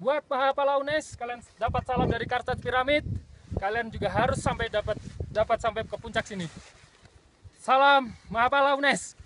Buat Mahapala UNES, kalian dapat salam dari Kartad Piramid. Kalian juga harus dapat sampai ke puncak sini. Salam Mahapala UNES.